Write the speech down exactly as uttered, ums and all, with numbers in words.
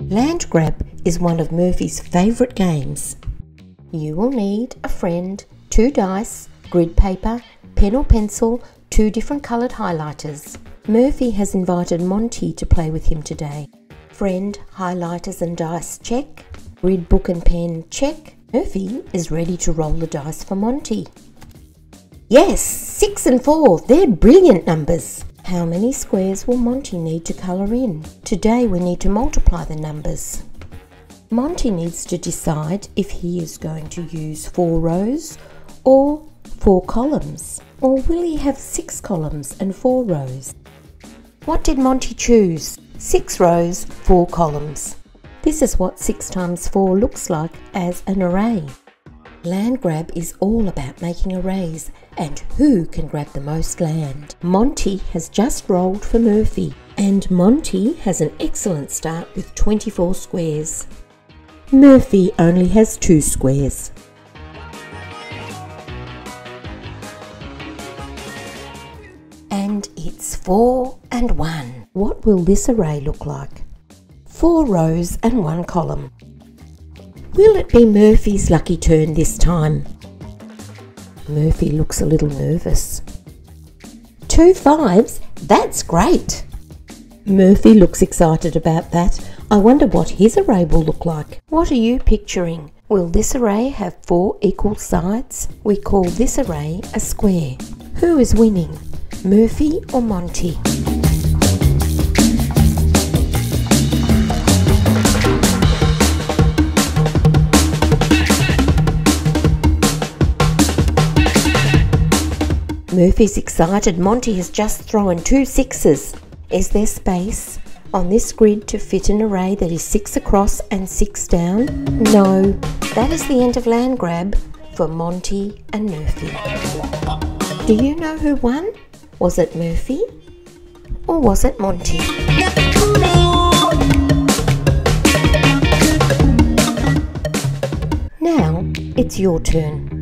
Landgrab is one of Murphy's favourite games. You will need a friend, two dice, grid paper, pen or pencil, two different coloured highlighters. Murphy has invited Monty to play with him today. Friend, highlighters and dice, check. Grid book and pen, check. Murphy is ready to roll the dice for Monty. Yes, six and four, they're brilliant numbers. How many squares will Monty need to colour in? Today we need to multiply the numbers. Monty needs to decide if he is going to use four rows or four columns. Or will he have six columns and four rows? What did Monty choose? Six rows, four columns. This is what six times four looks like as an array. Landgrab is all about making arrays and who can grab the most land. Monty has just rolled for Murphy, and Monty has an excellent start with twenty-four squares. Murphy only has two squares. And it's four and one. What will this array look like? Four rows and one column. Will it be Murphy's lucky turn this time? Murphy looks a little nervous. Two fives? That's great! Murphy looks excited about that. I wonder what his array will look like. What are you picturing? Will this array have four equal sides? We call this array a square. Who is winning, Murphy or Monty? Murphy's excited. Monty has just thrown two sixes. Is there space on this grid to fit an array that is six across and six down? No. That is the end of Landgrab for Monty and Murphy. Do you know who won? Was it Murphy or was it Monty? Now it's your turn.